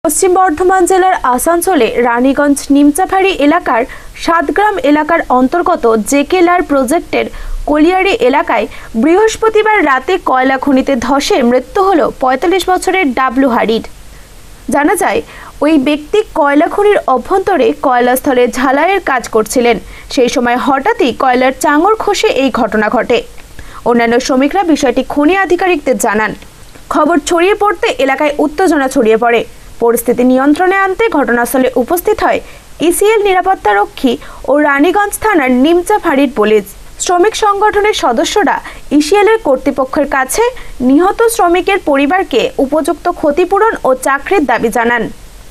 পশ্চিম বর্ধমান জেলার আসানসোলে রানীগঞ্জ নিমচাফাড়ি এলাকার সাতগ্রাম এলাকার অন্তর্গত জেকেলার প্রজেক্টের কলিয়ারি এলাকায় বৃহস্পতিবার রাতে কয়লা খনিতে ধসে মৃত্যু হল ৪৫ বছরের ডাবলু হারির। জানা যায় ওই ব্যক্তি কয়লা খনির অভ্যন্তরে কয়লাস্থলে ঝালাইয়ের কাজ করছিলেন। সেই সময় হঠাৎই কয়লার চাঙড় খসে এই ঘটনা ঘটে। অন্যান্য শ্রমিকরা বিষয়টি খনি আধিকারিকদের জানান। খবর ছড়িয়ে পড়তে এলাকায় উত্তেজনা ছড়িয়ে পড়ে। পরিস্থিতি নিয়ন্ত্রণে আনতে ঘটনাস্থলে উপস্থিত হয় ইসিএল নিরাপত্তারক্ষী ও রানীগঞ্জ থানার নিমচাফাড়ির পুলিশ। শ্রমিক সংগঠনের সদস্যরা ইসিএলের কর্তৃপক্ষের কাছে নিহত শ্রমিকের পরিবারকে উপযুক্ত ক্ষতিপূরণ ও চাকরির দাবি জানান।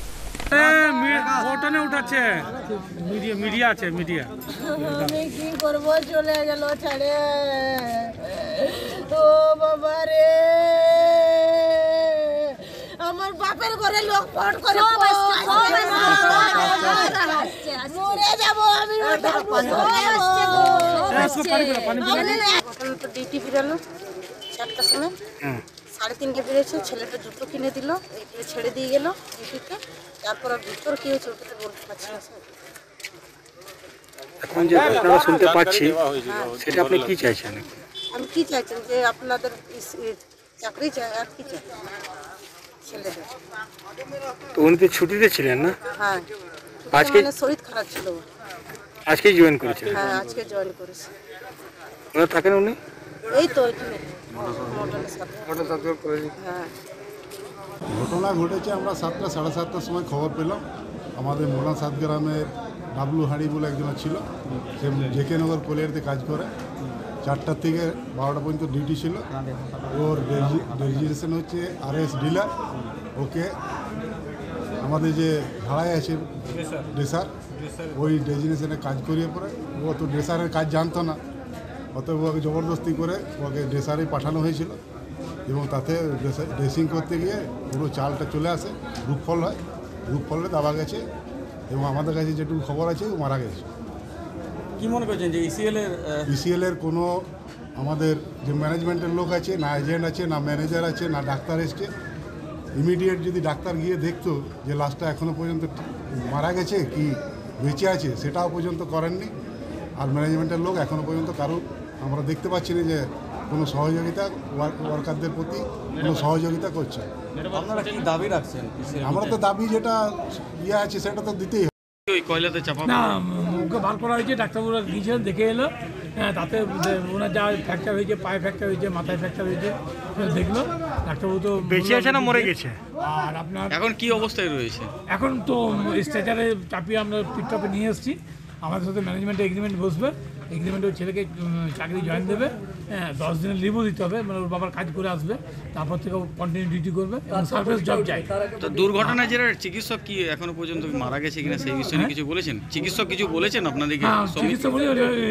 আমার বাপের ঘরে লোক ফোন করে মরে যাব আমি। ডিউটি বেরোলো 4টার সময়, 3:30কে বেরিয়েছে। ছেলেটা জুতো কিনে দিল, এইগুলো ছেড়ে দিয়ে গেল ডিউটিতে। তারপর ভিতর কি হয়েছে ওটা তো বলতে পারছি না। এখন যে আপনারা শুনতে পাচ্ছি সেটা আপনি কি চাইছেন? আমি কি চাইছেন যে আপনাদের চাকরি চাই, আর কি চাই ছেলেদের। তো উনি তো ছুটিতে ছিলেন না? হ্যাঁ, আজকে শরীর খারাপ ছিল। আজকেই জয়েন করেছেন? হ্যাঁ, আজকে জয়েন করেছি। ওরা থাকেন উনি? এই তো এখানে মডেলের সাথে। হ্যাঁ, ঘটনা ঘটেছে আমরা 7টা সাড়ে 7টার সময় খবর পেলাম। আমাদের মোড়া সাতগ্রামের ডাবলু হাড়ি বলে একজন ছিল, সে জেকেনগর কলিয়ারিতে কাজ করে। 4টা থেকে 12টা পর্যন্ত ডিউটি ছিল। ওর রেজিস্ট্রেশন হচ্ছে RS ডিলার। ওকে আমাদের যে ভাড়ায় আছে ড্রেসার, ওই ডেজিনেশনে কাজ করিয়ে পরে ও তো ড্রেসারের কাজ জানতো না, অতএব ওকে জবরদস্তি করে ওকে ড্রেসারে পাঠানো হয়েছিল এবং তাতে ড্রেসিং করতে গিয়ে পুরো চালটা চলে আসে, রূপফল হয়। রূপফলে দাবা গেছে এবং আমাদের কাছে যেটুকু খবর আছে ও মারা গেছে। কি মনে করছেন যে ইসিএলের কোনো আমাদের যে ম্যানেজমেন্টের লোক আছে না, এজেন্ট আছে না, ম্যানেজার আছে না, ডাক্তার এসছে। ইমিডিয়েট যদি ডাক্তার গিয়ে দেখতো যে লাশটা এখনও পর্যন্ত মারা গেছে কি বেঁচে আছে, সেটাও পর্যন্ত করেননি। আর ম্যানেজমেন্টের লোক এখনও পর্যন্ত কারো আমরা দেখতে পাচ্ছি না যে কোনো সহযোগিতা ওয়ার্কারদের প্রতি কোনো সহযোগিতা করছে। আপনারা কি দাবি রাখছেন? আমরা তো দাবি যেটা ইয়ে আছে সেটা তো দিতেই হবে। না, ওকে বার করা হয়েছে, ডাক্তারবাবুরা গিয়েছিলেন, দেখে এলো। হ্যাঁ, তাতে ওনার যা ফ্র্যাকচার হয়েছে, পায়ে ফ্র্যাকচার হয়েছে, মাথায় ফ্র্যাকচার হয়েছে, দেখলো ডাক্তারবাবু। তো বেঁচে আছে না মরে গেছে? আর আপনার এখন কি অবস্থায় রয়েছে? এখন তো স্ট্রেচারে চাপিয়ে আমরা পিকটপে নিয়ে এসেছি। আমাদের সাথে ম্যানেজমেন্টে এগ্রিমেন্ট বসবে। এগ্রিমেন্টে ওই ছেলেকে চাকরি জয়েন দেবে। হ্যাঁ, 10 দিনের লিভও দিতে হবে, মানে ওর বাবার কাজ করে আসবে। তারপর থেকে কন্টিনিউ ডিউটি করবে এবং সার্ভিস জব চাই। তো দুর্ঘটনায় যারা চিকিৎসক কি এখনো পর্যন্ত মারা গেছে কিনা সেই বিষয়ে কিছু বলেছেন? চিকিৎসক কিছু বলেছেন আপনাদেরকে? চিকিৎসা বলে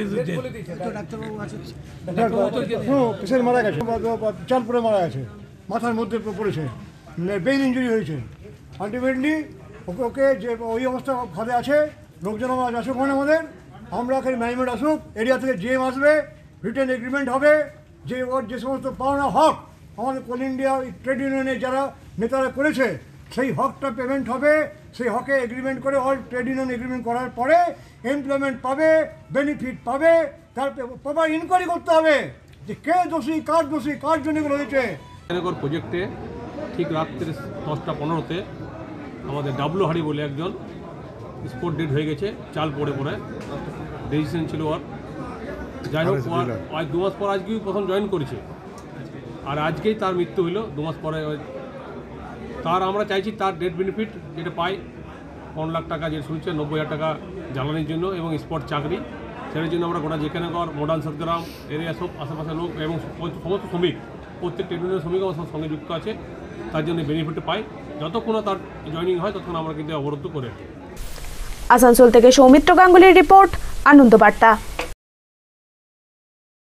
পেশেন্ট মারা গেছে, চাল পরে মারা গেছে, মাথার মধ্যে পড়েছে, ব্রেইন ইঞ্জুরি হয়েছে। আলটিমেটলি ওকে যে ওই অবস্থা ঘরে আছে, লোকজন আসুক মানে আমাদের, আমরা এখানে ম্যানেজমেন্ট আসুক, এরিয়া থেকে জিএম আসবে, রিটেন এগ্রিমেন্ট হবে যে ওর যে সমস্ত পাওনা হক আমাদের কোল ইন্ডিয়া ট্রেড ইউনিয়নের যারা নেতারা করেছে সেই হকটা পেমেন্ট হবে। সেই হকে এগ্রিমেন্ট করে অল ট্রেড ইউনিয়ন এগ্রিমেন্ট করার পরে এমপ্লয়মেন্ট পাবে, বেনিফিট পাবে। তার প্রপার ইনকোয়ারি করতে হবে যে কে দোষী, কার জন্য এগুলো হয়েছে। প্রজেক্টে ঠিক রাত্রে 10টা 15-তে আমাদের ডাবলু হাড়ি বলে একজন স্পট ডেড হয়ে গেছে, চাল পড়ে রেজিস্ট্রেশন ছিল ওর। যাই হোক, আজ 2 মাস পর আজকেই প্রথম জয়েন করেছে, আর আজকেই তার মৃত্যু হইল 2 মাস পরে। তার আমরা চাইছি তার ডেড বেনিফিট যেটা পাই 15 লাখ টাকা, যেটা শুনছে 90,000 টাকা জ্বালানির জন্য এবং স্পট চাকরি। সেটার জন্য আমরা গোটা জেকেনগর, মডার্ন সাতগ্রাম এরিয়া সব আশেপাশের লোক এবং সমস্ত শ্রমিক, প্রত্যেক ট্রেড ইউনিয়নের শ্রমিক আমার সঙ্গে যুক্ত আছে, তার জন্য বেনিফিট পাই। যতক্ষণ তার জয়েনিং হয় ততক্ষণ আমরা কিন্তু অবরুদ্ধ করে। আসানসোল থেকে সৌমিত্র গাঙ্গুলির রিপোর্ট, আনন্দ বার্তা।